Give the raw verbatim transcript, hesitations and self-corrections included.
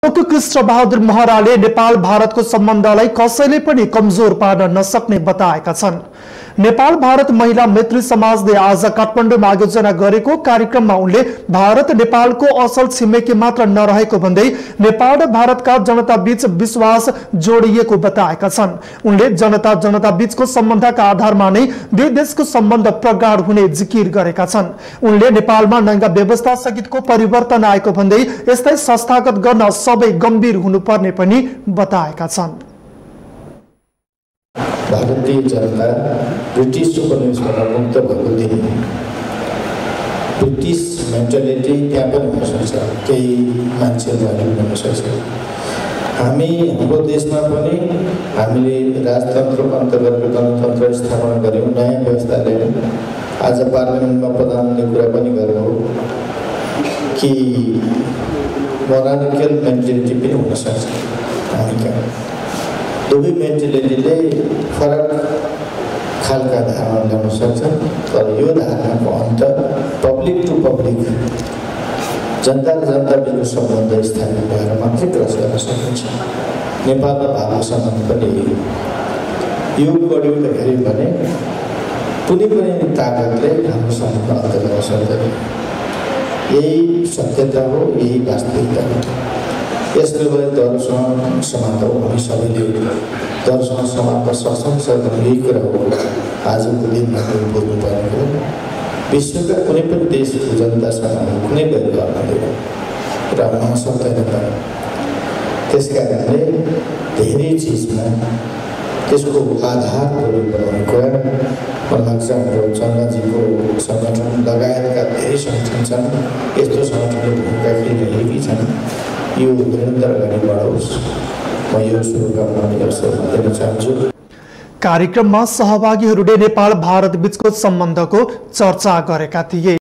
कृष्ण बहादुर महराले नेपाल भारतको सम्बन्धलाई कसैले पनि कमजोर पार्न नसक्ने बताएका छन्। नेपाल भारत महिला मैत्री समाजले आज काठमाडौँमा आयोजना गरेको कार्यक्रममा उनले भारत नेपालको असल छिमेकी मात्र नरहेको भन्दै नेपाल र भारतका जनता बीच विश्वास जोडिएको बताएका छन्। उनले जनता जनता बीचको सम्बन्धका आधारमा नै दुई देशको सम्बन्ध प्रगाढ हुने जिकिर गरेका छन्। उनले नेपालमा नयाँ व्यवस्था सहितको परिवर्तन आएको भन्दै यसलाई संस्थागत गर्न सबै गम्भीर हुनुपर्ने पनि बताएका छन्। भारतीय जनता ब्रिटिश उपनिवेशबाट मुक्त भएको दिन ब्रिटिश मेन्टालिटी त्यहाँ पनि हुनसक्छ, केही मान्छेहरू हुनसक्छ। हामी हाम्रो देशमा पनि हामीले राजतन्त्रको अन्तर्गत गणतन्त्र स्थापना गऱ्यौँ, नयाँ व्यवस्था ल्यायौँ। आज पार्लियामेन्टमा प्रधान हुने कुरा पनि गर्नु कि मोरालिटिकल मेन्टालिटी पनि हुनसक्छ। हामी कहाँ दुवै मेन्टालिटीले फरक खालका धारणा ल्याउन सक्छ, तर यो धारणाको अन्त पब्लिक टु पब्लिक जनता र जनता बिचको सम्बन्ध स्थापित भएर मात्रै क्रस गर्न सकिन्छ। नेपाल र भारतको सम्बन्ध पनि यो बढ्यो हेऱ्यो भने कुनै पनि ताकतले हाम्रो सम्बन्ध अन्त गर्न सक्दैन। यही सत्यता हो, यही वास्तविकता हो। यसले गर्दा दर्शन समाप्त हो, हामी सबैले दर्शन समाप्त सक्षम सक्ने यही कुरा हो। आजको दिनमा पनि बोल्नुपर्ने हो। विश्वका कुनै पनि देशको जनतासँग कुनै भेदभाव हुँदैन र हुन सक्दैन पनि। त्यस कारणले धेरै चिजमा त्यसको आधार बनाउने कुरा मलाई लाग्छ हाम्रो चन्द्रजीको सङ्गठन लगायतका धेरै सङ्गठन छन्, यस्तो सङ्गठनले भूमिका खेलिरहेकी छन्। यो निरन्तर अगाडि बढोस्, म यो शुभकामना अवसर दिन चाहन्छु। कार्यक्रममा सहभागीहरूले नेपाल भारत बीचको सम्बन्धको चर्चा गरेका थिए।